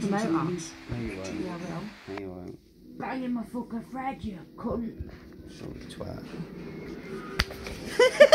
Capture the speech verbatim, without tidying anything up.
motor. No, you won't. Yeah, I will. No, you won't. Banging my fucking Fred, you cunt. Short twat.